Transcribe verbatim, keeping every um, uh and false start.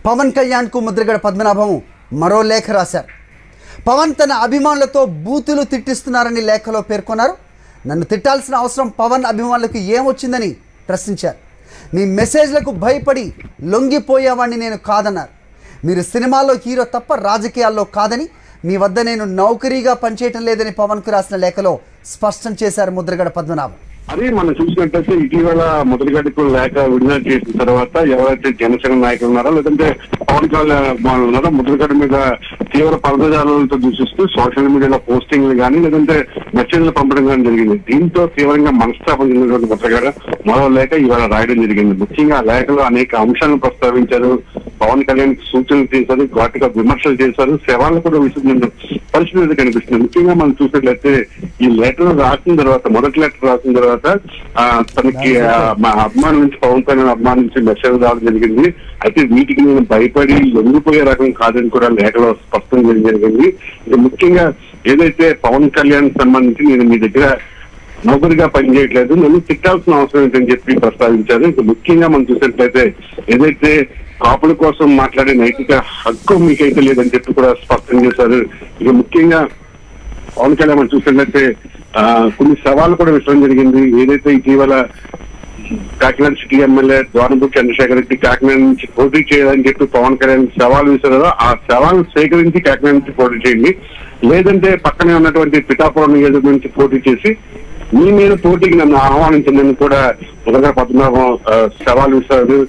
పవన్ కళ్యాణ్కు ముద్రగడ పద్మనాభం మరో లేఖ రాశారు. పవన్ తన అభిమానులతో బూతులు తిట్టిస్తున్నారని లేఖలో పేర్కొన్నారు. నన్ను తిట్టాల్సిన అవసరం పవన్ అభిమానులకు ఏమొచ్చిందని ప్రశ్నించారు. మీ మెసేజ్లకు భయపడి లొంగిపోయేవాడిని నేను కాదన్నారు. మీరు సినిమాల్లో హీరో తప్ప రాజకీయాల్లో కాదని, మీ వద్ద నేను నౌకరీగా పనిచేయటం లేదని పవన్కు రాసిన లేఖలో స్పష్టం చేశారు ముద్రగడ పద్మనాభం. అదే మనం చూసినట్టయితే ఇటీవల ముద్రగడకు లేఖ విడుదల చేసిన తర్వాత ఎవరైతే జనసేన నాయకులు ఉన్నారో లేదంటే పవన్ కళ్యాణ్ ఉన్నారో ముద్రగడ మీద తీవ్ర పదజాలతో దూషిస్తూ సోషల్ మీడియాలో పోస్టింగ్లు కానీ లేదంటే మెసేజ్లు పంపడం కానీ జరిగింది. దీంతో తీవ్రంగా మనస్తాపం చెందినటువంటి ముద్రగడ మరో లేఖ ఇవాళ రాయడం జరిగింది. ముఖ్యంగా ఆ లేఖలో అనేక అంశాలను ప్రస్తావించారు. పవన్ కళ్యాణ్ సూచనలు చేశారు, ఘాటుగా విమర్శలు చేశారు, సవాళ్ళు కూడా విసురుతున్న పరిస్థితి కనిపిస్తుంది. ముఖ్యంగా మనం చూసినట్లయితే ఈ లెటర్ రాసిన తర్వాత మొదటి లెటర్ రాసిన తర్వాత ఆ తనకి మా అభిమానం నుంచి పవన్ కళ్యాణ్ అభిమానం నుంచి మెసేజ్ రావడం జరిగింది. అయితే వీటికి నేను భయపడి లొంగిపోయే రకం కాదని కూడా లేఖలో స్పష్టం చేయడం జరిగింది. ఇది ముఖ్యంగా ఏదైతే పవన్ కళ్యాణ్ సంబంధించి నేను మీ దగ్గర నౌకరిగా పనిచేయట్లేదు, నన్ను తిట్టాల్సిన అవసరం ఏంటని చెప్పి ప్రస్తావించారు. ఇక ముఖ్యంగా మనం చూసినట్లయితే ఏదైతే కాపుల కోసం మాట్లాడే నైతిక హక్కు మీకైతే లేదని చెప్పి కూడా స్పష్టం చేశారు. ఇక ముఖ్యంగా పవన్ కళ్యాణ్ మనం చూసినట్లయితే ఆ కొన్ని సవాళ్ళు కూడా విసరడం జరిగింది. ఏదైతే ఇటీవల కాకినాడ సిటీ ఎమ్మెల్యే ద్వారంపూడి చంద్రశేఖర్ రెడ్డి కాకినాడ నుంచి పోటీ చేయాలని చెప్పి పవన్ కళ్యాణ్ సవాల్ విసిరారో ఆ సవాల్ స్వీకరించి కాకినాడ నుంచి పోటీ చేయండి, లేదంటే పక్కనే ఉన్నటువంటి పిఠాపురం నియోజకవర్గం నుంచి పోటీ చేసి మీ మీద పోటీకి నన్ను ఆహ్వానించిందని కూడా ముద్రగడ పద్మనాభం సవాల్ విసిరారు.